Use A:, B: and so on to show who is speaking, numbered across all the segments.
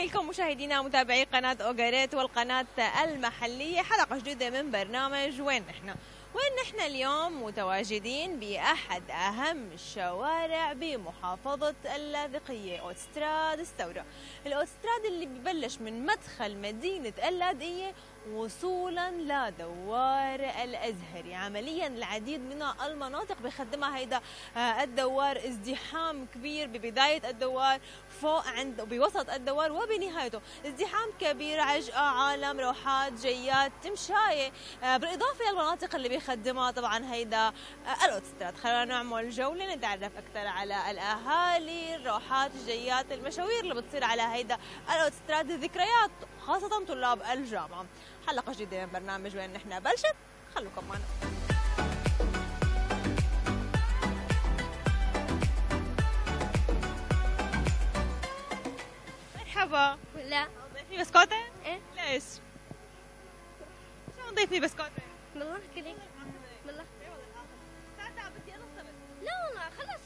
A: لكم مشاهدينا ومتابعي قناة أوغاريت والقناة المحلية، حلقة جديدة من برنامج وين نحن. وين نحن اليوم متواجدين بأحد أهم الشوارع بمحافظة اللاذقية، أوتستراد الثورة. الأوتستراد اللي ببلش من مدخل مدينة اللاذقية وصولا لدوار الأزهري. عمليا العديد من المناطق بخدمها هيدا الدوار، ازدحام كبير ببداية الدوار، فوق عند بوسط الدوار وبنهايته ازدحام كبير، عجقة، عالم، روحات، جيات، تمشاية، بالإضافة للمناطق اللي بيخدمها طبعا هيدا الأوتستراد. خلينا نعمل جولة نتعرف أكثر على الأهالي، الروحات، الجيات، المشاوير اللي بتصير على هيدا الأوتستراد، الذكريات، خاصة طلاب الجامعة. حلقة جديدة من برنامج وين نحن بلشت، خلوكم معنا. مرحبا.
B: لا.
A: ضيفني بسكوتة؟
B: ايه.
A: ليش؟ شو ضيفني بسكوتة؟
B: بالله كذي. بالله.
A: تعال بدي انا الصبر.
B: لا والله خلص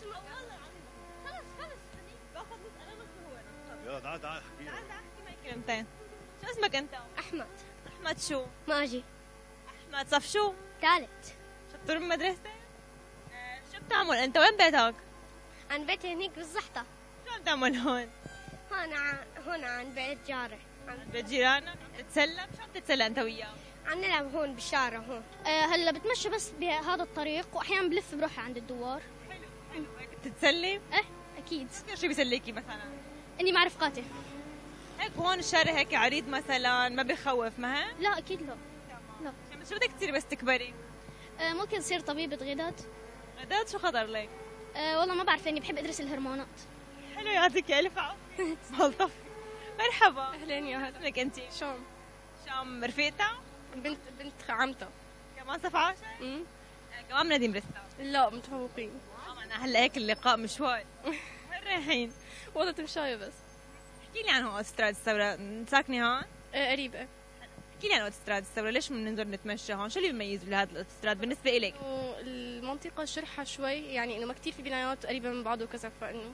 B: خلص.
A: باخذ نص انا نص هو.
C: يلا تعال احكي.
A: تعال احكي معي كلمتين. شو اسمك انت؟
B: احمد.
A: احمد شو؟
B: ماجي.
A: احمد صف شو؟
B: ثالث.
A: شطور من مدرستك؟ شو بتعمل انت؟ وين بيتك؟
B: عن بيتي هنيك بالزحطة.
A: شو عم تعمل هون؟
B: هون عن بيت جاري.
A: عند بيت جيرانك؟ عم تتسلى؟ شو عم تتسلى انت وياه؟
B: عم نلعب هون بالشارع هون.
D: هلا بتمشى بس بهذا الطريق واحيانا بلف بروح عند الدوار.
A: حلو هيك بتتسلي؟
D: ايه اكيد.
A: اكثر شيء بيسليكي مثلا؟
D: اني مع رفقاتي.
A: هيك هون الشارع هيك عريض مثلا ما بخوف ما هيك؟
D: لا اكيد لا. لا.
A: يعني شو بدك تصيري بس تكبري؟
D: ممكن تصير طبيبة غدد.
A: غداد شو خطر لك؟
D: والله ما بعرف، اني بحب ادرس الهرمونات.
A: حلو يعطيك الف عافيه. ملطف. مرحبا.
E: اهلين يا هلا.
A: اسمك انت؟
E: شام.
A: شام رفيقتها؟
E: بنت عمتها.
A: كمان صف 10؟ كمان من نادي مرستا؟
E: لا متفوقين.
A: معنا هلا هيك اللقاء مشوار. وين رايحين؟
E: والله تمشاية بس.
A: احكي لي عن هون اوتستراد الثورة، ساكنة هون؟
E: قريبة.
A: احكي لي عن اوتستراد الثورة، ليش بننزل نتمشى هون؟ شو اللي بيميز لهذا الاوتستراد بالنسبة إلك؟
E: المنطقة شرحة شوي، يعني انه ما كثير في بنايات قريبة من بعض وكذا، فانه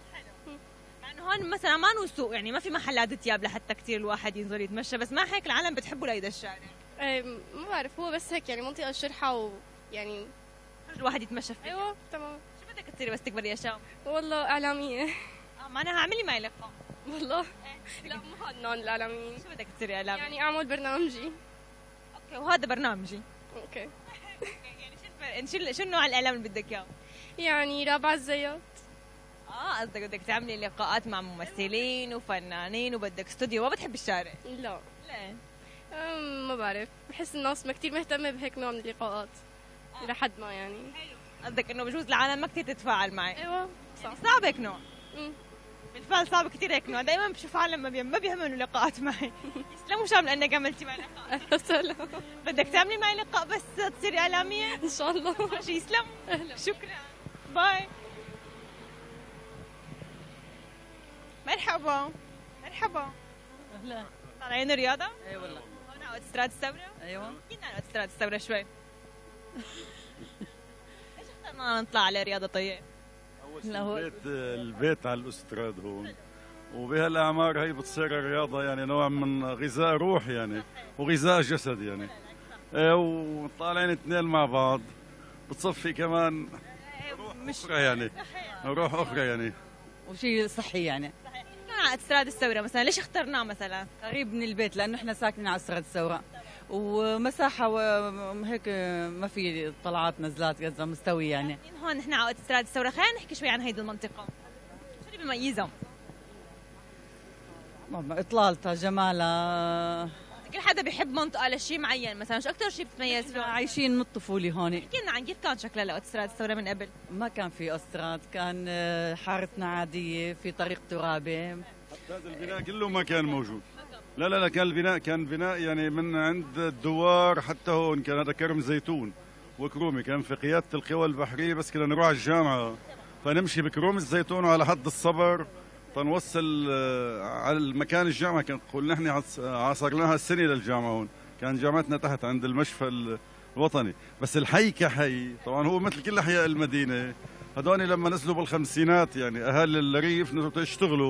A: مع انه هون مثلا ما سوق، يعني ما في محلات ثياب لحتى كثير الواحد ينزل يتمشى، بس ما هيك العالم بتحبوا لهيدا الشارع.
E: ما بعرف، هو بس هيك يعني منطقة شرحة ويعني
A: الواحد يتمشى فيها.
E: ايوه تمام.
A: شو بدك تصيري بس تكبري يا شام؟
E: والله اعلامية.
A: معناها اعملي معي لقاء.
E: والله لا مو هاد نوع الاعلاميين.
A: شو بدك تصيري اعلامي؟
E: يعني اعمل برنامجي.
A: اوكي وهذا برنامجي.
E: اوكي.
A: يعني شو النوع الاعلام اللي بدك اياه؟
E: يعني رابعة الزيات.
A: قصدك بدك تعملي لقاءات مع ممثلين وفنانين وبدك استوديو، ما بتحب الشارع؟
E: لا.
A: ليه؟
E: ما بعرف، بحس الناس ما كثير مهتمة بهيك نوع من اللقاءات. إلى حد ما يعني.
A: قصدك انه بجوز العالم ما كثير تتفاعل معي.
E: ايوه صح.
A: يعني صعب هيك نوع.
E: امم
A: بالفعل صعب كثير هيك نوع، دائما بشوف عالم ما بيهمنوا لقاءات معي. يسلموا شام لانك عملتي معي لقاء.
E: اهلا وسهلا.
A: بدك تعملي معي لقاء بس تصيري اعلاميه؟
E: ان شاء الله.
A: ماشي يسلم.
E: اهلا.
A: شكرا. باي. مرحبا. مرحبا.
F: اهلا.
A: طالعين رياضه؟
F: اي والله.
A: هون على اوتستراد الثوره؟
F: ايوه.
A: احكي لنا عن اوتستراد الثوره شوي. ليش اخترنا نطلع على رياضه طيب؟
F: لا هو
C: البيت على الاستراد هون، وبهالاعمار هي بتصير الرياضه يعني نوع من غذاء روح يعني وغذاء جسد يعني. وطالعين اثنين مع بعض بتصفي كمان روح اخرى يعني. روح اخرى يعني.
F: وشيء صحي يعني.
A: على اوتستراد الثوره مثلا، ليش اخترناه مثلا؟
F: قريب من البيت لانه احنا ساكنين على استراد الثوره، ومساحه وهيك ما في طلعات نزلات كذا مستوي يعني.
A: هون نحن على اوتستراد الثوره، خلينا نحكي شوي عن هيدي المنطقه. شو اللي بيميزها؟
F: اطلالتها، جمالها.
A: كل حدا بيحب منطقه لشيء معين، مثلا شو اكثر شيء بتميز
F: احنا
A: فيه؟
F: عايشين من الطفوله هون.
A: احكي لنا عن كيف كان شكلها لاوتستراد الثوره من قبل؟
F: ما كان في استراد، كان حارتنا عاديه في طريق ترابي.
C: حتى هذا البناء كله ما كان موجود. لا كان بناء يعني من عند الدوار حتى هون، كان هذا كرم زيتون وكرومي، كان في قيادة القوى البحرية، بس كنا نروح على الجامعة فنمشي بكروم الزيتون وعلى حد الصبر تنوصل على المكان الجامعة. كان قلنا نحن عاصرناها السنة للجامعة هون، كان جامعتنا تحت عند المشفى الوطني. بس الحي كحي طبعا هو مثل كل أحياء المدينة، هذول لما نزلوا بالخمسينات يعني أهالي الريف نزلوا يشتغلوا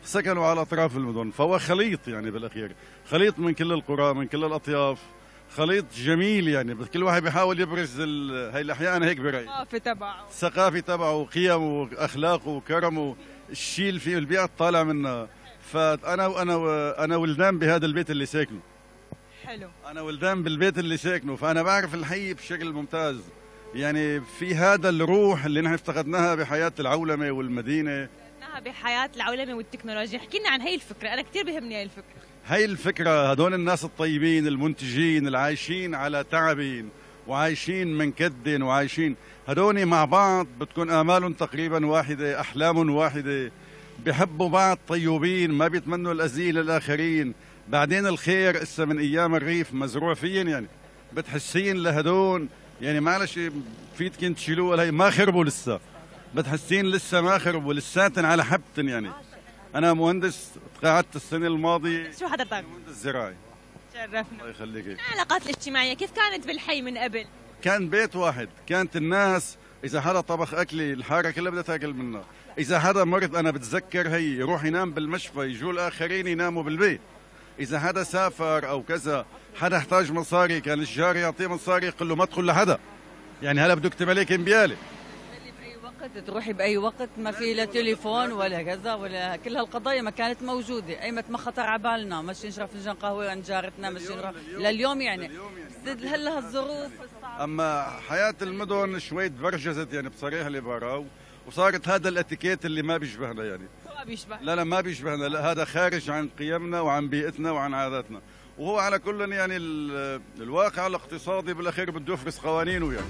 C: سكنوا على أطراف المدن، فهو خليط يعني بالأخير، خليط من كل القرى من كل الأطياف، خليط جميل يعني. بس كل واحد بيحاول يبرز هي الأحياء. أنا هيك برأيي
A: الثقافة تبعه،
C: الثقافة تبعه وقيمه وأخلاقه وكرمه، الشيء اللي فيه البيئة طالع منها. فأنا ولدان بهذا البيت اللي ساكنه.
A: حلو.
C: أنا ولدان بالبيت اللي ساكنه، فأنا بعرف الحي بشكل ممتاز. يعني في هذا الروح اللي نحن افتقدناها بحياة العولمة والمدينة،
A: بحياة العولمة والتكنولوجيا. احكي لنا عن هي الفكرة، أنا كثير بيهمني هي الفكرة.
C: هي الفكرة، هدول الناس الطيبين المنتجين اللي عايشين على تعبين وعايشين من كد وعايشين، هدول مع بعض بتكون آمالهم تقريبا واحدة، أحلام واحدة، بيحبوا بعض، طيوبين، ما بيتمنوا الأذية للآخرين. بعدين الخير إسا من أيام الريف مزروع فيهم، يعني بتحسين لهدول يعني معلش فيتكن تشيلوها، هي ما خربوا لسه، بتحسين لسه ما خربوا، لساتن على حبتن يعني. أنا مهندس، تقاعدت السنة الماضية.
A: شو حضرتك؟
C: مهندس زراعي.
A: شرفنا.
C: الله يخليك.
A: العلاقات الاجتماعية كيف كانت بالحي من قبل؟
C: كان بيت واحد، كانت الناس إذا حدا طبخ أكلي الحارة كلها بدها تاكل منه، إذا حدا مرض أنا بتذكر هي يروح ينام بالمشفى، يجوا الآخرين يناموا بالبيت. إذا حدا سافر أو كذا، حدا احتاج مصاري، كان الجار يعطيه مصاري يقول له ما تدخل لحدا، يعني هلا بده يكتب عليك امبيالي.
F: بأي وقت تروحي بأي وقت، ما في لا تليفون ولا كذا ولا كل هالقضايا ما كانت موجودة. أيمت ما خطر على بالنا ماشي نشرب فنجان قهوة عند جارتنا، ماشي نروح لليوم يعني. هلا هالظروف.
C: أما حياة المدن شوي تبرجزت يعني بصريح العبارة، وصارت هذا الاتيكيت اللي ما بيشبهنا يعني.
A: ما بيشبه.
C: لا ما بيشبهنا، لا هذا خارج عن قيمنا وعن بيئتنا وعن عاداتنا. وهو على كل يعني الواقع الاقتصادي بالاخير بده يفرض قوانينه يعني.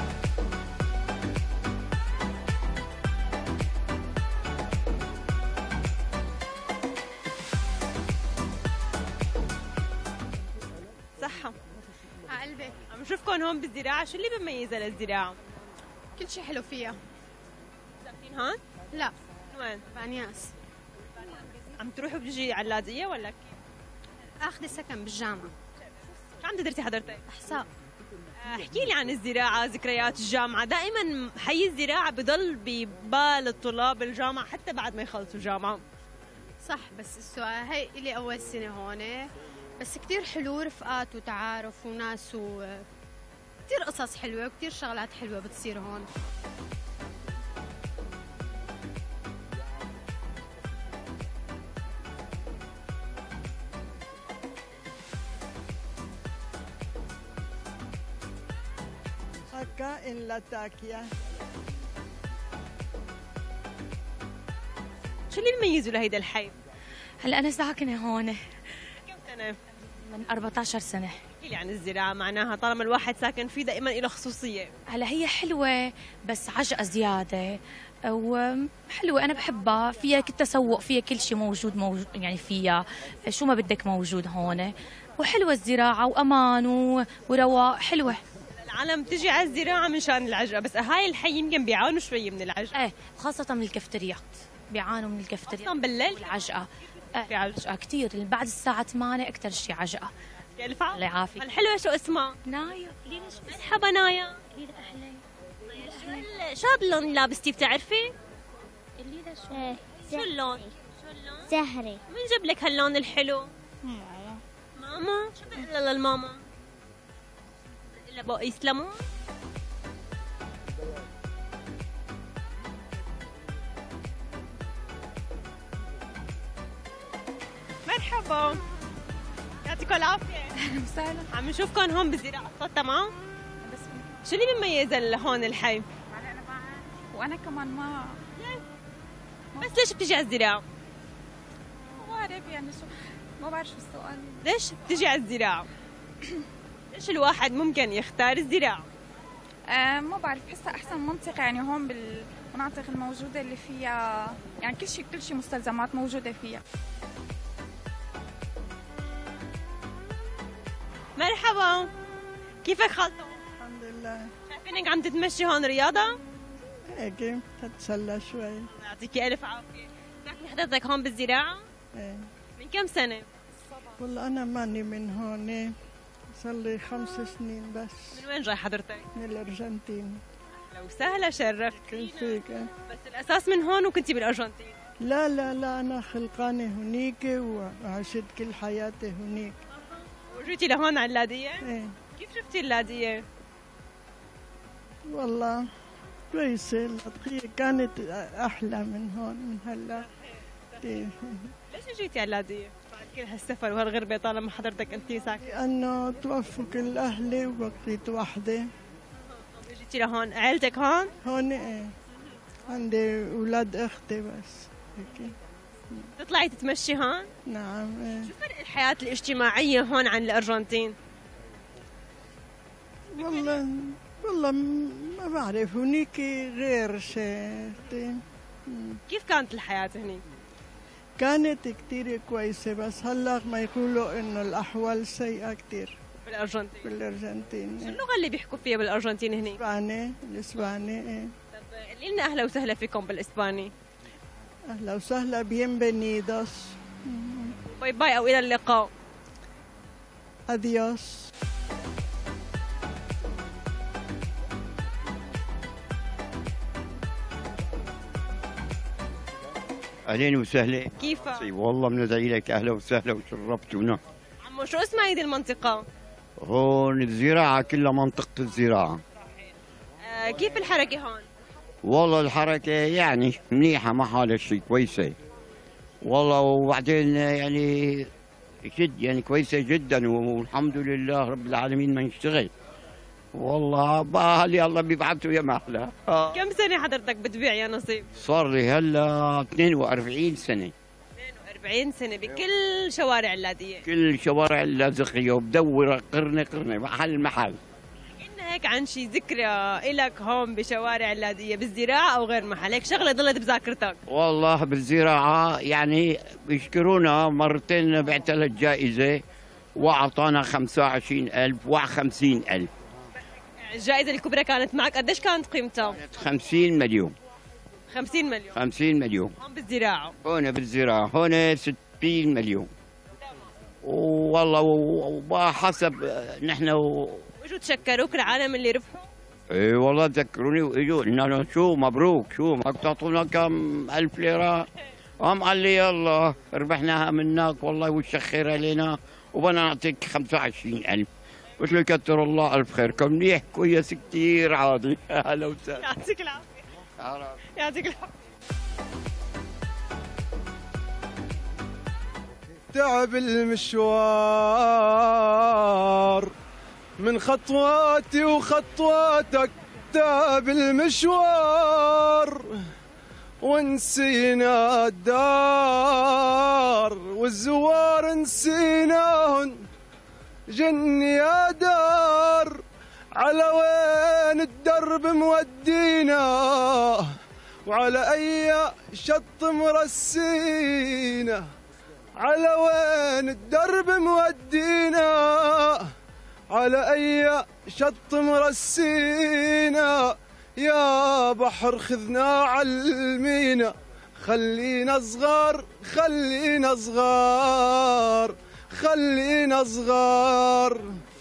A: صحة.
E: قلبي
A: عم نشوفكم هون بالزراعة، شو اللي بيميزها للزراعة؟
E: كل شيء حلو فيها.
A: ساكنين هون؟
E: لا
A: وين؟
E: بانياس.
A: عم تروحوا بتجي على اللاذقية ولا كيف؟
E: اخذ سكن بالجامعة.
A: شو عم تدرسي حضرتك؟
E: احساء.
A: احكي لي عن الزراعة، ذكريات الجامعة. دائما حي الزراعة بضل ببال الطلاب الجامعة حتى بعد ما يخلصوا الجامعة.
E: صح، بس السؤال هي إلي أول سنة هون، بس كتير حلو، رفقات وتعارف وناس كتير قصص حلوة وكتير شغلات حلوة بتصير هون.
G: Acá en Latakia.
A: شو اللي بيميزه لهيدا الحي؟
H: هلا أنا ساكنة هون
A: كم سنة؟
H: من 14 سنة.
A: احكي لي عن الزراعة، معناها طالما الواحد ساكن فيه دائما له خصوصية.
H: هلا هي حلوة بس عجقة زيادة، وحلوة أنا بحبها، فيها كل تسوق، فيها كل شيء موجود يعني فيها شو ما بدك موجود هون، وحلوة الزراعة وأمان ورواق، حلوة.
A: العالم تجي على الزراعة من شان العجقة، بس أهاي الحي يمكن بيعانوا شوي من العجقة.
H: ايه خاصة من الكافتريات، بيعانوا من الكافتريات
A: أصلا بالليل
H: والعجقة.
A: في عجقة
H: كثير، بعد الساعة 8 أكثر شيء عجقة.
A: كيف؟
H: الله يعافيك.
A: الحلوة شو اسمها؟
H: نايا.
A: مرحبا نايا. شو هذا اللون اللي لابستيه بتعرفي؟ شو اللون؟
B: زهري.
A: مين جاب لك هاللون الحلو؟ ماما. شو بقول للماما؟ يسلموا. مرحبا، يعطيكم العافية.
E: أهلا وسهلا.
A: عم نشوفكم هون بالزراعة، الصوت تمام؟ شو اللي بيميز هون الحي؟
E: وأنا كمان ما
A: بس ليش بتجي على الزراعة؟
E: بعرف يعني شو، ما بعرف شو السؤال.
A: ليش بتجي على الزراعة؟ ليش الواحد ممكن يختار الزراعة؟
E: ما بعرف، بحسها أحسن منطقة يعني هون بالمناطق الموجودة اللي فيها يعني كل شيء مستلزمات موجودة فيها.
A: مرحبا، كيفك خالته؟
G: الحمد لله.
A: شايفينك عم تتمشي هون رياضة؟
G: هيك تتسلى شوي.
A: يعطيكي ألف عافية. ساكنة حضرتك هون بالزراعة؟
G: ايه.
A: من كم سنة؟
G: والله أنا ماني من هون، صار لي 5 سنين بس.
A: من وين جاي حضرتك؟
G: من الأرجنتين.
A: لو سهلة شرفت.
G: كيف فيك؟
A: بس الأساس من هون وكنتي بالأرجنتين.
G: لا لا لا، أنا خلقانة هنيك وعشت كل حياتي هنيك.
A: وجيتي لهون على اللاذقية؟
G: إيه
A: كيف شفتي اللاذقية؟
G: والله كويسة، اللاذقية كانت أحلى من هون من هلا. إيه.
A: ليش جيتي على اللاذقية؟ بعد كل هالسفر وهالغربة طالما حضرتك أنت ساكنة.
G: لأنه توفوا كل أهلي وبقيت وحدة.
A: جيتي لهون، عيلتك هون؟
G: هون إيه، عندي أولاد أختي بس هيك.
A: تطلعي تتمشي هون؟
G: نعم إيه.
A: شو فرق الحياة الاجتماعية هون عن الأرجنتين؟
G: والله ما بعرف، هنيك غير شيء.
A: كيف كانت الحياة هني؟
G: كانت كتير كويسة، بس هلا ما يقولوا إنه الأحوال سيئة كتير
A: بالأرجنتين.
G: بالأرجنتين.
A: شو اللغة اللي بيحكوا فيها بالأرجنتين هني؟
G: الإسباني إيه.
A: طب قولي لنا أهلا وسهلا فيكم بالإسباني.
G: أهلا وسهلا، bienvenidos.
A: باي باي أو إلى اللقاء.
G: Adiós.
I: اهلين وسهلا.
A: كيفك؟
I: والله بندعي لك اهلا وسهلا وشرفتونا.
A: عمو شو اسمها هيدي المنطقة؟
I: هون الزراعة كلها منطقة الزراعة.
A: كيف الحركة هون؟
I: والله الحركة يعني منيحة، ما حالها شيء، كويسة والله. وبعدين يعني جد يعني كويسة جدا، والحمد لله رب العالمين ما نشتغل. والله بأهلي الله بيبعثوا يا محلى.
A: كم سنة حضرتك بتبيع يا نصيب؟
I: صار لي هلا 42 سنة.
A: 42 سنة بكل شوارع اللاذقية.
I: كل شوارع اللاذقية، وبدور قرنة محل محل.
A: إن هيك عن شي ذكرى إلك هون بشوارع اللاذقية بالزراعة أو غير محل، هيك شغلة ضلت بذاكرتك؟
I: والله بالزراعة يعني بيشكرونا مرتين، بعت لها الجائزة وأعطانا 25,000 و50,000.
A: الجائزة الكبرى كانت معك قديش كانت قيمتها؟
I: 50 مليون.
A: 50 مليون.
I: 50 مليون
A: هون بالزراعة.
I: هون بالزراعة، هون 60 مليون. والله وحسب نحن
A: وجوا تشكروك العالم اللي ربحوا؟
I: اي والله ذكروني واجوا قلنا له شو مبروك، شو ما بتعطونا كم 1000 ليرة؟ قام قال لي يلا ربحناها منك والله والشخير علينا وبنا نعطيك 25,000. قلت له كتر الله الف خيركم، منيح كويس كثير عادي. اهلا وسهلا.
A: يعطيك العافية. يعطيك العافية.
J: تعب المشوار من خطواتي وخطواتك، تعب المشوار ونسينا الدار والزوار نسيناهن. جن يا دار على وين الدرب مودينا، وعلى أي شط مرسينا، على وين الدرب مودينا، على أي شط مرسينا. يا بحر خذنا علمينا، خلينا صغار خلينا صغار خلينا صغار.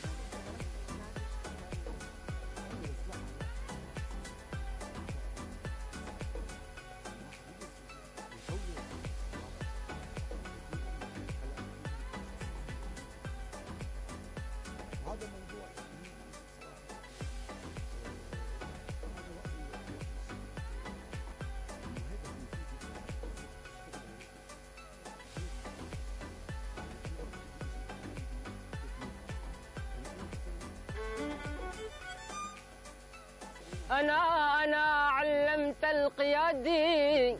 K: أنا علمت القيادي،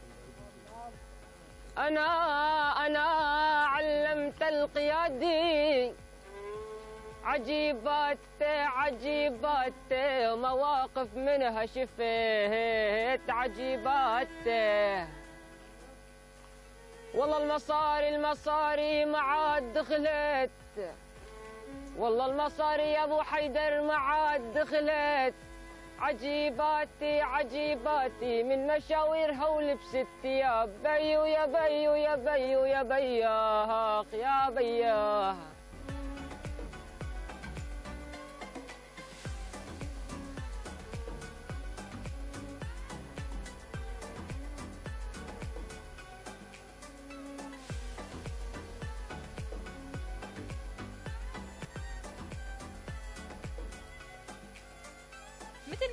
K: أنا علمت القيادي. عجيبات عجيبات مواقف منها شفيت، عجيبات والله المصاري ما عاد دخلت، والله المصاري يا ابو حيدر ما عاد دخلت. عجيباتي عجيباتي من مشاويرها ولبست ثياب، بيو يا بيو يا بيو يا بياخ يا بياه.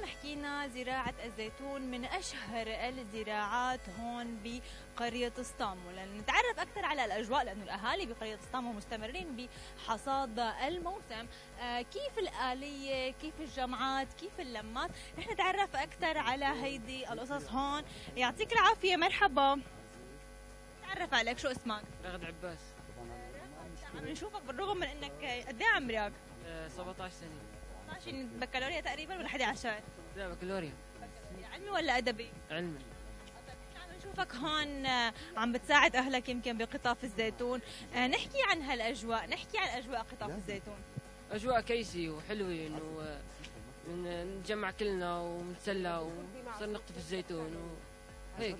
A: ما حكينا زراعة الزيتون من أشهر الزراعات هون بقرية سطامو، لنتعرف أكثر على الأجواء لأنه الأهالي بقرية سطامو مستمرين بحصاد الموسم. كيف الآلية، كيف الجمعات، كيف اللمات، نحن نتعرف أكثر على هيدي القصص هون. يعطيك العافية، مرحبا. تعرف عليك، شو اسمك؟
L: رغد عباس.
A: عم نشوفك بالرغم من انك قد ايه عمرك؟
L: 17 سنة.
A: 12 بكالوريا تقريبا ولا 11؟
L: لا بكالوريا.
A: علمي ولا ادبي؟
L: علمي.
A: عم نشوفك هون عم بتساعد اهلك يمكن بقطاف الزيتون، نحكي عن هالاجواء، نحكي عن اجواء قطاف الزيتون.
L: اجواء كيسي وحلوة، انه نتجمع كلنا ونتسلى ونصير نقطف الزيتون وهيك.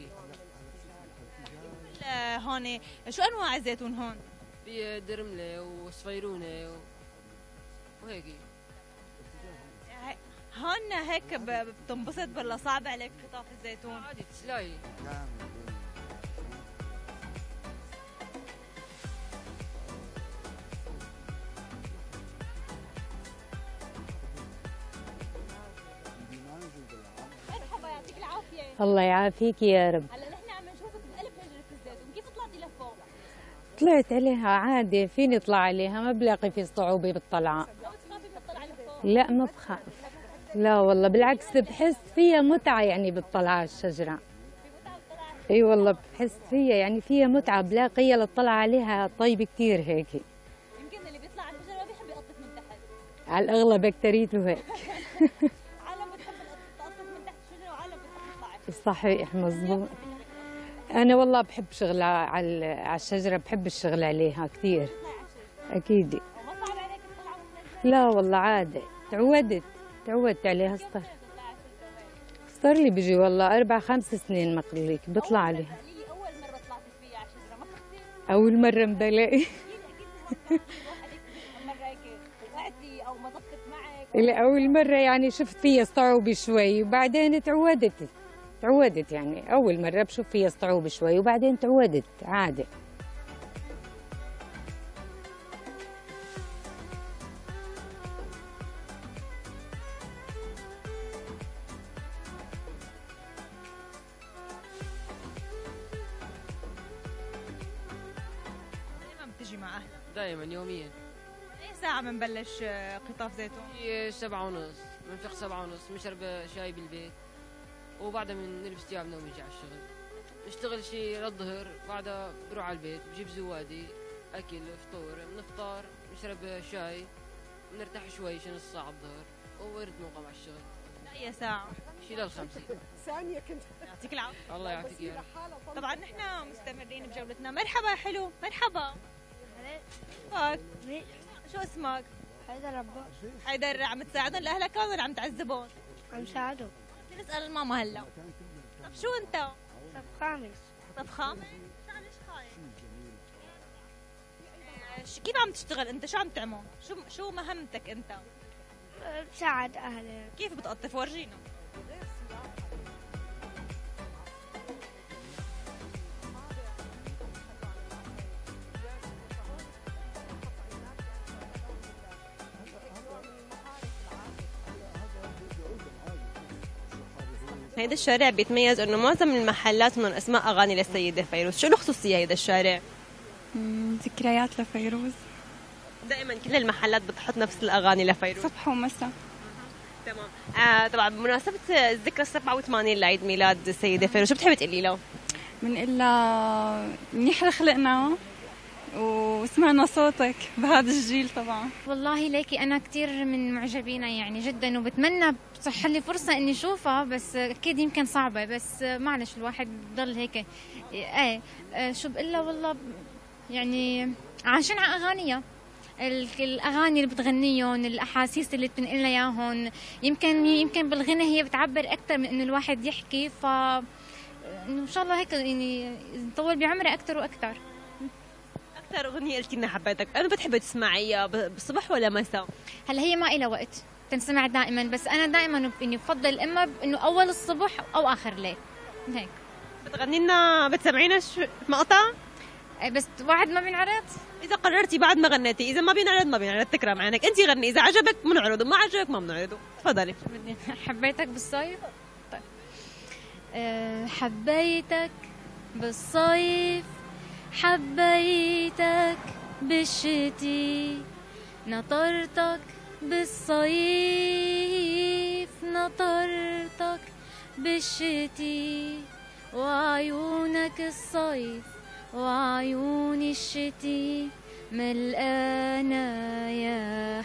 A: هون شو انواع الزيتون هون؟
L: في درملة وصفيرونة وهيك.
A: هون هيك بتنبسط ولا صعب عليك قطاف الزيتون؟
L: عادي تسلاي.
A: مرحبا، يعطيك العافية.
M: الله يعافيك يا رب.
A: هلا نحن عم نشوفك بقلب شجرة الزيتون، كيف طلعتي لفوق؟
M: طلعت عليها عادي، فيني اطلع عليها، ما بلاقي في صعوبة بالطلعة.
A: بتخافي من الطلعة لفوق؟
M: لا ما بخاف، لا والله بالعكس بحس فيها متعة يعني بالطلعة على الشجرة. اي والله بحس فيها يعني فيها متعة، بلاقيها للطلعة عليها طيب كثير هيك.
A: يمكن اللي بيطلع على الشجرة بيحب يقطف من تحت.
M: على الأغلب أكتريته هيك.
A: عالم بتحب تقطف من تحت الشجرة وعالم بتحب تطلع.
M: صحيح مزبوط. أنا والله بحب شغل على الشجرة، بحب الشغل عليها كثير. أكيد.
A: وما صعب عليك الطلعة
M: لا والله عادي، تعودت عليها. صار لي بيجي والله 4-5 سنين مقليك بطلع عليها.
A: أول مرة طلعتي فيها على الشجرة ما خفتي؟
M: أول مرة مبلاقي.
A: مرة هيك وقعتي أو ما ضبطت معك؟
M: لا أول مرة يعني شفت فيها صعوبة شوي وبعدين تعودت يعني أول مرة بشوف فيها صعوبة شوي وبعدين تعودت عادي.
A: دائما بتجي مع أهلك؟
L: دائما يوميا.
A: أي ساعة بنبلش قطاف زيتون؟
L: 7:30، بنفيق 7:30، بنشرب شاي بالبيت وبعدها بنلبس ثيابنا ونرجع على الشغل. نشتغل شي للظهر، بعدها بروح على البيت بجيب زوادي اكل فطور، بنفطر بنشرب شاي بنرتاح شوي شي نص ساعة الظهر وورد نقوم على الشغل.
A: أي ساعة؟
L: شي لل5.
G: ثانية كنت.
A: يعطيك العافية.
L: الله يعافيك يا رب.
A: طبعا نحن مستمرين بجولتنا. مرحبا يا حلو، مرحبا. شو اسمك؟
B: حيدر عباس.
A: حيدر، عم تساعدهم لأهلك هون ولا عم تعذبهم؟
B: عم ساعدهم.
A: بدي نسأل الماما هلا. طب شو أنت؟
B: صف خامس.
A: صف خامس؟ ليش خايف؟ كيف عم تشتغل أنت؟ شو عم تعمل؟ شو مهمتك أنت؟
B: بساعد أهلي.
A: كيف بتقطف؟ ورجينا. هيدا الشارع بيتميز انه معظم المحلات من اسماء اغاني للسيده فيروز، شو الخصوصيه هيدا الشارع؟
N: ذكريات لفيروز.
A: دائما كل المحلات بتحط نفس الاغاني لفيروز
N: صبح ومساء.
A: تمام. طبعا بمناسبه الذكرى 87 لعيد ميلاد السيده فيروز، شو بتحبي تقولي له؟
N: بنقول لها منيح خلقنا وسمعنا صوتك بهذا الجيل. طبعا
O: والله ليكي أنا كتير من معجبينها يعني جدا، وبتمنى بتصح لي فرصة إني أشوفها، بس أكيد يمكن صعبة، بس معلش الواحد بضل هيك. شو بقول لها والله يعني عايشين على أغانيها، الأغاني اللي بتغنيهم، الأحاسيس اللي بتنقلها إياهم، يمكن بالغنى هي بتعبر أكثر من إنه الواحد يحكي، إن شاء الله هيك يعني نطول بعمرها أكثر وأكثر.
A: أكثر أغنية قلتي لنا حبيتك، أنا بتحبي تسمعيها بالصبح ولا مساء؟
O: هلا هي ما إلها وقت تنسمع دائما، بس أنا دائما إني بفضل إما إنه أول الصبح أو آخر الليل هيك.
A: بتغني لنا، بتسمعينا مقطع؟
O: بس واحد ما بينعرض.
A: اذا قررتي بعد ما غنيتي، اذا ما بينعرض تكرم عينك، انت غني، اذا عجبك بنعرضه، ما عجبك ما بنعرضه. تفضلي.
O: حبيتك بالصيف. طيب حبيتك بالصيف، حبيتك بالشتي، نطرتك بالصيف، نطرتك بالشتي، وعيونك الصيف وعيون الشتي ملقانا يا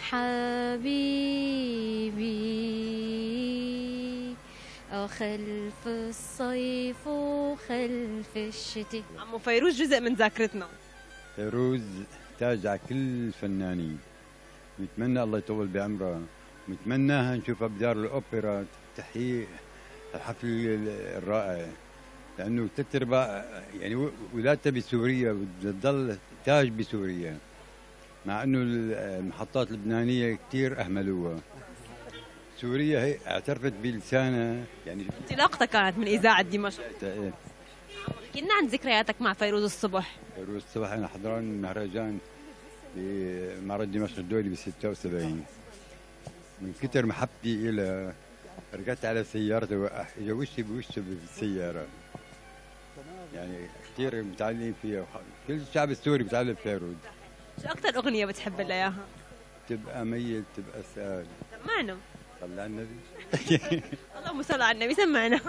O: حبيبي، خلف الصيف وخلف الشتي.
A: عمو فيروز جزء من ذاكرتنا.
P: فيروز تاج على كل الفنانين، نتمنى الله يطول بعمرها، ونتمناها نشوفها بدار الأوبرا تحيي الحفل الرائع، لأنه ثلاث أرباع يعني ولادتها بسوريا بدها تضل تاج بسوريا، مع أنه المحطات اللبنانية كثير أهملوها. سوريا هي اعترفت بلسانها يعني.
A: انطلاقتها كانت من إذاعة دمشق. كنا عن ذكرياتك مع فيروز الصبح.
P: فيروز الصبح أنا حضران مهرجان بمعرض دمشق الدولي ب 76. من كثر محبتي إلى رجعت على سيارتي اجى وشي بوشه بالسياره. يعني كثير متعلقين فيها، كل الشعب السوري بتعلق فيروز.
A: شو أكثر أغنية بتحب لها إياها؟
P: تبقى ميت تبقى سؤال.
A: سمعنا.
P: صلى على النبي.
A: اللهم صل على النبي، سمعنا.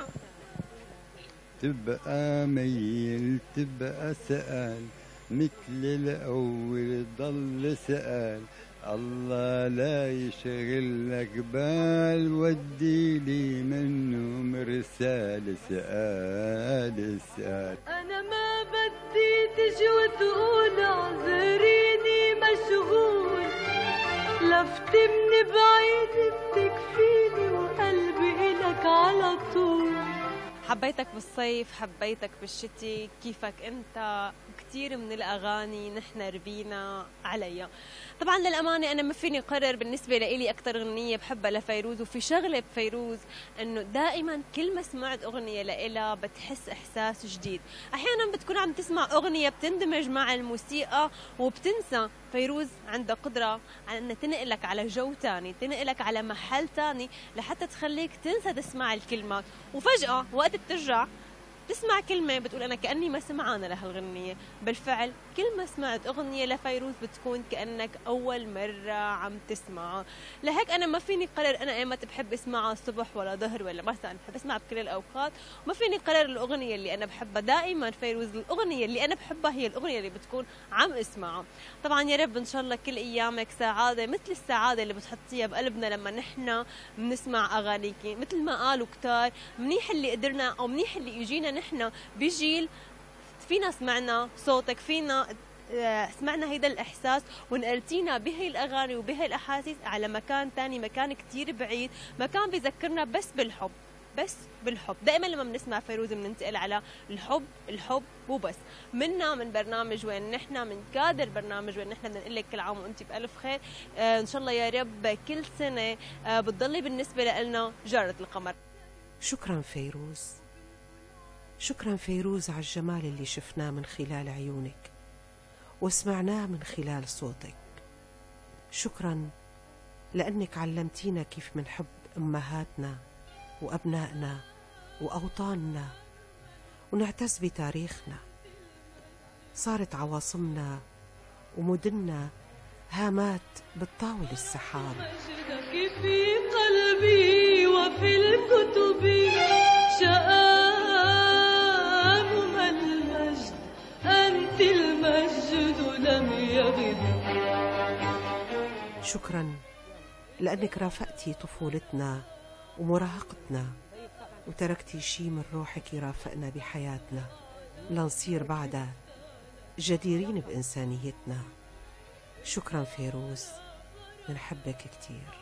P: تبقى ميل تبقى سؤال، مثل الأول ضل سؤال، الله لا يشغل لك بال، ودي لي منه مرسال سؤال سؤال.
Q: أنا ما بدي تجي وتقول اعذريني مشغول، لفتي من بعيد بتكفيني وقلبي إلك على طول.
A: حبيتك بالصيف، حبيتك بالشتي، كيفك انت، كثير من الاغاني نحن ربينا عليها. طبعا للامانه انا ما فيني اقرر بالنسبه لي اكثر اغنيه بحبها لفيروز، وفي شغله بفيروز انه دائما كل ما سمعت اغنيه لإلها بتحس احساس جديد. احيانا بتكون عم تسمع اغنيه بتندمج مع الموسيقى وبتنسى. فيروز عندها قدره على انها تنقلك على جو ثاني، تنقلك على محل ثاني لحتى تخليك تنسى تسمع الكلمات، وفجاه وقت بترجع تسمع كلمة بتقول أنا كأني ما سمعانة لهالغنية. بالفعل كل ما سمعت أغنية لفيروز بتكون كأنك أول مرة عم تسمعها. لهيك أنا ما فيني قرر أنا إيمت بحب اسمعها الصبح ولا ظهر ولا مساء، بحب اسمع بكل الأوقات، وما فيني قرر الأغنية اللي أنا بحبها. دائما فيروز الأغنية اللي أنا بحبها هي الأغنية اللي بتكون عم اسمعها. طبعا يا رب إن شاء الله كل أيامك سعادة مثل السعادة اللي بتحطيها بقلبنا لما نحن بنسمع أغانيكي. مثل ما قالوا كتار، منيح اللي قدرنا أو منيح اللي يجينا نحن بجيل فينا سمعنا صوتك، فينا سمعنا هيدا الإحساس ونقلتينا بهي الأغاني وبهي الأحاسيس على مكان تاني، مكان كتير بعيد، مكان بيذكرنا بس بالحب، بس بالحب. دائما لما بنسمع فيروز بننتقل على الحب، الحب وبس. منا من برنامج وين نحن، من كادر برنامج وين نحن، بدنا نقول لك كل عام وانت بألف خير. ان شاء الله يا رب كل سنة بتضلي بالنسبة لنا جارة القمر.
R: شكرا فيروز، شكرا فيروز على الجمال اللي شفناه من خلال عيونك وسمعناه من خلال صوتك. شكرا لأنك علمتينا كيف منحب أمهاتنا وأبنائنا وأوطاننا ونعتز بتاريخنا. صارت عواصمنا ومدننا هامات بتطاول السحاب.
Q: مجدك في قلبي وفي الكتب شآم المجد، أنت المجد لم يغب.
R: شكرا لأنك رافقتي طفولتنا ومراهقتنا وتركتي شي من روحك يرافقنا بحياتنا لنصير بعدها جديرين بإنسانيتنا. شكرا فيروز، بنحبك كتير.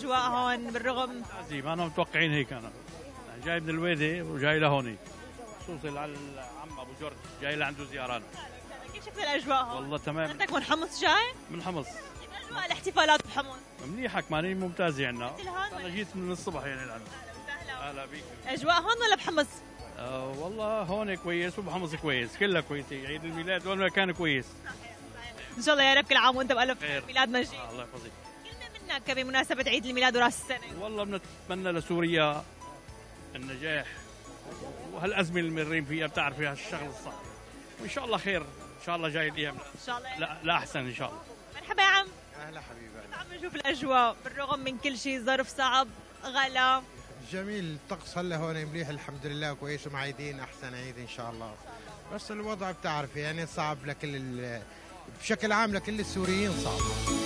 A: الاجواء هون بالرغم
S: زي ما انا متوقعين هيك. انا جاي من الويدي وجاي لهوني خصوصي على العم ابو جورج جاي لعنده زيارات.
A: كيف شفت الاجواء هون؟
S: والله تمام.
A: انت من حمص جاي؟
S: من حمص.
A: كيف اجواء الاحتفالات بحمص؟
S: منيحه كمان ممتازه عندنا. انا جيت من الصبح يعني لعندنا. اهلا بيك.
A: اجواء هون ولا بحمص؟
S: والله هون كويس وبحمص كويس، كلها كويسه. عيد الميلاد وين ما كان كويس.
A: ان شاء الله يا رب كل عام وانت بالف
S: خير.
A: ميلاد مجيد.
S: الله يحفظك.
A: كلمه منك بمناسبه عيد الميلاد وراس السنه.
S: والله بنتمنى لسوريا النجاح وهالازمه اللي مرين فيها، بتعرفي هالشغل الصعب، وان شاء الله خير. ان شاء الله جاي الايام
A: ان شاء الله
S: لا احسن ان شاء الله.
A: مرحبا يا عم.
T: اهلا حبيبي.
A: عم نشوف الاجواء بالرغم من كل شيء، ظرف صعب، غلا.
T: جميل، الطقس هلا هون مليح الحمد لله كويس، ومعيدين احسن عيد ان شاء الله. بس الوضع بتعرف يعني صعب بشكل عام لكل السوريين صعب.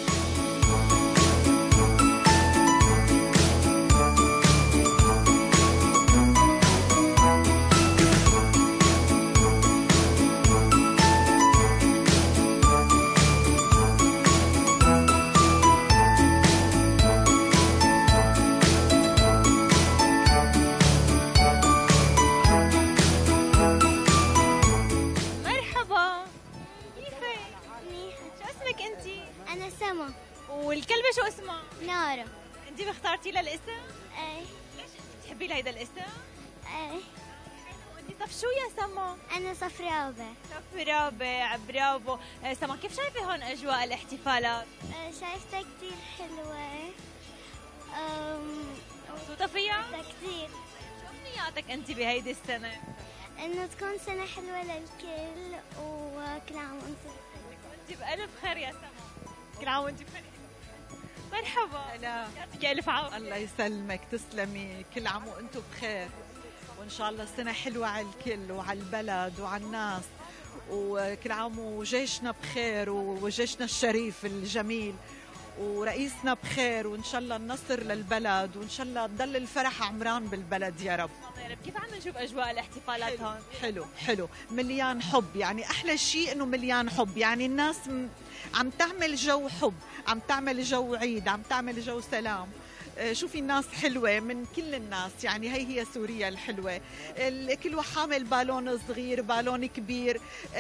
U: أنا سما.
A: والكلبة شو اسمها؟
U: نارا.
A: أنت اخترتي لها الاسم؟
U: إيه.
A: ليش بتحبي لها هيدا الاسم؟
U: إيه.
A: وأنت طب شو يا سما؟
U: أنا صفر رابع.
A: صفر رابع، برافو. سما كيف شايفة هون أجواء الاحتفالات؟
U: شايفتها كتير حلوة.
A: مبسوطة فيها؟
U: كتير.
A: شو أمنياتك أنت بهيدي السنة؟
U: إنه تكون سنة حلوة للكل وكل عام وأنت بخير.
A: وأنت بألف خير يا سما. كل عام وأنت بخير. مرحبا. لا يعطيك ألف عافية.
V: الله يسلمك، تسلمي، كل عام وأنتم بخير، وإن شاء الله السنة حلوة على الكل وعلى البلد وعلى الناس، وكل عام وجيشنا بخير وجيشنا الشريف الجميل ورئيسنا بخير، وإن شاء الله النصر للبلد، وإن شاء الله تضل الفرح عمران بالبلد يا رب.
A: كيف عم نشوف أجواء الاحتفالات هون؟
V: حلو مليان حب، يعني أحلى شيء إنه مليان حب، يعني الناس عم تعمل جو حب، عم تعمل جو عيد، عم تعمل جو سلام. شوفي الناس حلوة من كل الناس، يعني هي سوريا الحلوة. كل واحد حامل بالون صغير، بالون كبير،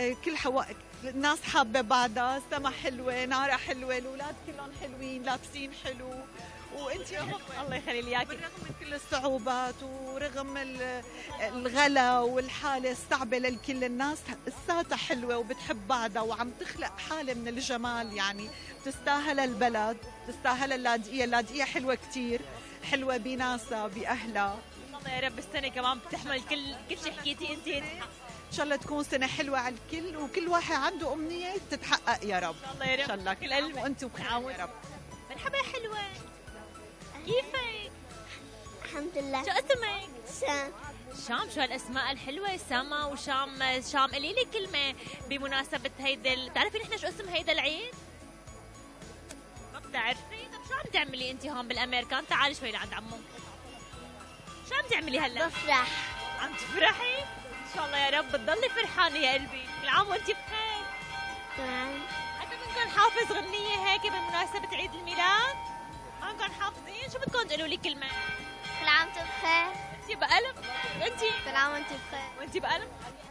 V: الناس حابة بعضها، سما حلوة، نارة حلوة، الأولاد كلهم حلوين، لابسين حلو، وانت
A: الله يخلي لي اياكي.
V: رغم من كل الصعوبات ورغم الغلا والحاله الصعبه للكل، الناس لساتها حلوه وبتحب بعضها وعم تخلق حاله من الجمال، يعني تستاهل البلد، تستاهل اللاذقيه حلوه كثير، حلوه بناسها باهلها.
A: الله يا رب السنه كمان بتحمل كل شيء حكيتي انت.
V: ان شاء الله تكون سنه حلوه على الكل، وكل واحد عنده امنيه تتحقق يا رب.
A: الله يا رب.
V: ان شاء الله
A: كل قلب
V: وانتم بخير يا رب.
A: مرحبا يا حلوه. كيفك؟
U: الحمد لله.
A: شو اسمك؟
U: شام.
A: شام، شو هالاسماء الحلوه، سما وشام. شام قولي لي كلمه بمناسبه بتعرفي نحن شو اسم هيدا العيد؟ ما بتعرفي؟ طب شو عم تعملي انت هون بالامريكان؟ تعالي شوي لعند عمو. شو عم تعملي هلا؟
U: بفرح.
A: عم تفرحي؟ ان شاء الله يا رب بتضلي فرحانه يا قلبي، كل عام وانت بخير.
U: تمام.
A: حتى بدكم حافظ غنيه هيك بمناسبه عيد الميلاد؟ ما بدكم حافظين؟ شو بدكم تقولوا لي كلمه؟
U: كل عام وانتم بخير.
A: انت بقلب؟ انت؟
U: كل عام وانتم بخير.
A: وانت بقلب؟